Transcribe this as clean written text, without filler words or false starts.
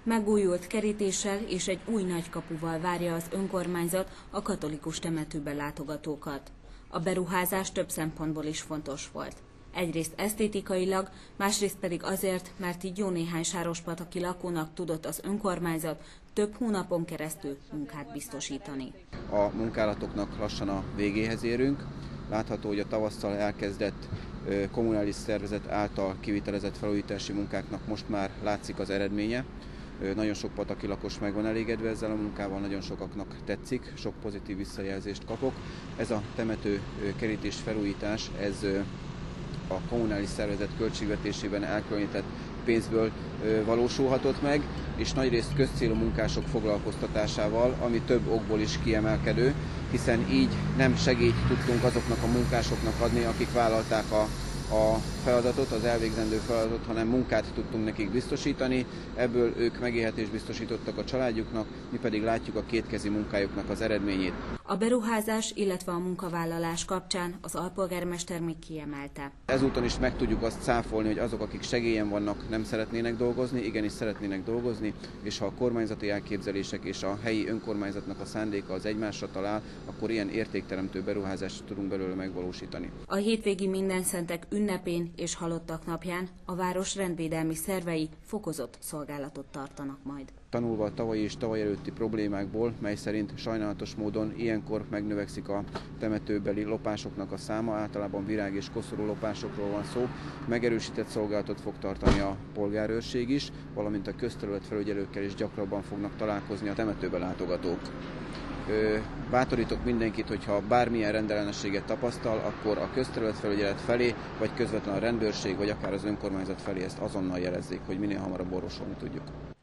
Megújult kerítéssel és egy új nagykapuval várja az önkormányzat a katolikus temetőbe látogatókat. A beruházás több szempontból is fontos volt. Egyrészt esztétikailag, másrészt pedig azért, mert így jó néhány sárospataki lakónak tudott az önkormányzat több hónapon keresztül munkát biztosítani. A munkálatoknak lassan a végéhez érünk. Látható, hogy a tavasszal elkezdett kommunális szervezet által kivitelezett felújítási munkáknak most már látszik az eredménye. Nagyon sok pataki lakos meg van elégedve ezzel a munkával, nagyon sokaknak tetszik, sok pozitív visszajelzést kapok. Ez a temető kerítés felújítás, ez a kommunális szervezet költségvetésében elkülönített pénzből valósulhatott meg, és nagyrészt közcélú munkások foglalkoztatásával, ami több okból is kiemelkedő, hiszen így nem segélyt tudtunk azoknak a munkásoknak adni, akik vállalták a feladatot, az elvégzendő feladatot, hanem munkát tudtunk nekik biztosítani, ebből ők megélhetést biztosítottak a családjuknak, mi pedig látjuk a kétkezi munkájuknak az eredményét. A beruházás, illetve a munkavállalás kapcsán az alpolgármester még kiemelte. Ezúton is meg tudjuk azt cáfolni, hogy azok, akik segélyen vannak, nem szeretnének dolgozni, igenis szeretnének dolgozni, és ha a kormányzati elképzelések és a helyi önkormányzatnak a szándéka az egymásra talál, akkor ilyen értékteremtő beruházást tudunk belőle megvalósítani. A hétvégi Mindenszentek ünnepén és Halottak napján a város rendvédelmi szervei fokozott szolgálatot tartanak majd. Tanulva a tavalyi és tavaly előtti problémákból, mely szerint sajnálatos módon ilyenkor megnövekszik a temetőbeli lopásoknak a száma, általában virág- és koszorú lopásokról van szó, megerősített szolgálatot fog tartani a polgárőrség is, valamint a közterületfelügyelőkkel is gyakrabban fognak találkozni a temetőbe látogatók. Bátorítok mindenkit, hogyha bármilyen rendellenességet tapasztal, akkor a közterületfelügyelet felé, vagy közvetlenül a rendőrség, vagy akár az önkormányzat felé ezt azonnal jelezzék, hogy minél hamarabb orvosolni tudjuk.